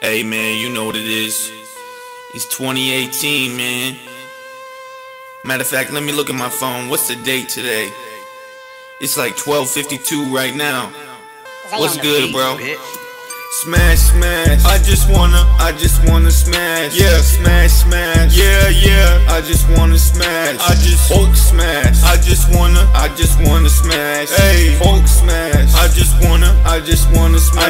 Hey man, you know what it is. It's 2018, man. Matter of fact, let me look at my phone. What's the date today? It's like 12:52 right now. What's good, bro? Smash, smash. I just wanna smash. Yeah, smash, smash. Yeah, yeah. I just wanna smash. I just Hulk smash. I just wanna smash. Hey, Hulk smash. I just wanna smash.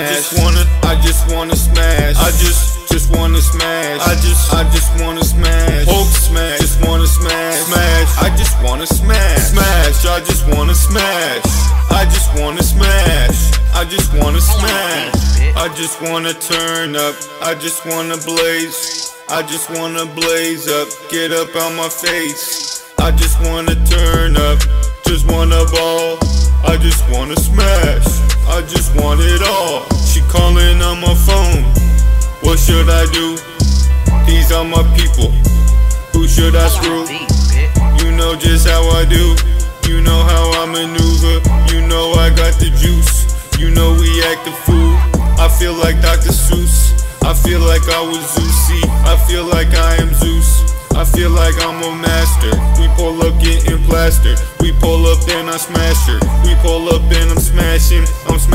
I just wanna smash. I just wanna smash. I just wanna smash. Hulk smash. Just wanna smash. Smash. I just wanna smash. Smash. I just wanna smash. I just wanna smash. I just wanna smash. I just wanna turn up, I just wanna blaze, I just wanna blaze up, get up on my face. I just wanna turn up, just wanna ball, I just wanna smash, I just want it all. She calling on my phone, what should I do? These are my people, who should I screw? You know just how I do, you know how I maneuver, you know I got the juice, you know we act the fool. I feel like Dr. Seuss, I feel like I was Zeusy, I feel like I am Zeus, I feel like I'm a master. We pull up getting plastered, we pull up then I smash her. We pull up then I'm smashing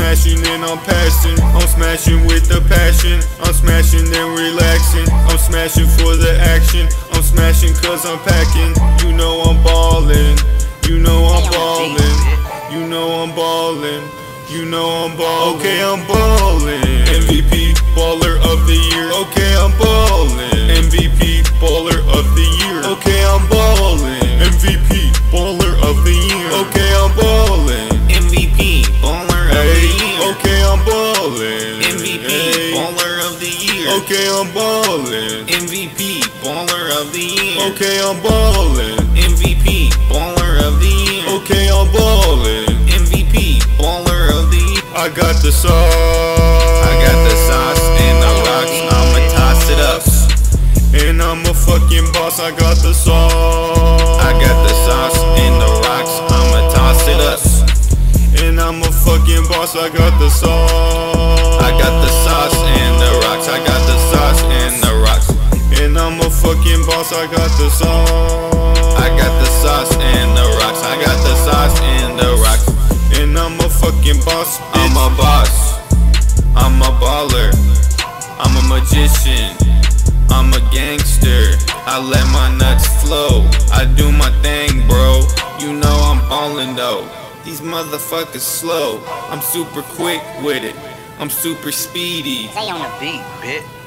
and I'm passing. I'm smashing with the passion, I'm smashing and relaxing. I'm smashing for the action, I'm smashing cause I'm packing. You know I'm ballin', you know I'm ballin', you know I'm ballin'. You know I'm ballin', okay I'm ballin'. MVP, baller of the year, okay I'm ballin'. MVP, baller of the year, okay I'm ballin'. MVP, baller of the year, okay I'm ballin'. MVP, baller of the year, okay I'm ballin'. MVP, baller of the year, okay I'm ballin'. MVP, baller of the year, okay I'm ballin'. MVP, baller of the year, okay I'm ballin'. MVP, baller of the year. I got the sauce, I got the sauce and the rocks, I'ma toss it up. And I'm a fucking boss, I got the sauce, I got the sauce and the rocks, I'ma toss it up. And I'm a fucking boss, I got the sauce, I got the sauce and the rocks, I got the sauce and the rocks. And I'm a fucking boss, I got the sauce, I got the sauce and the rocks, I got the sauce and the rocks. And I'm a fucking boss, I'm a boss, I'm a baller, I'm a magician, I'm a gangster. I let my nuts flow, I do my thing bro, you know I'm ballin' though. These motherfuckers slow, I'm super quick with it, I'm super speedy. Stay on the beat, bitch.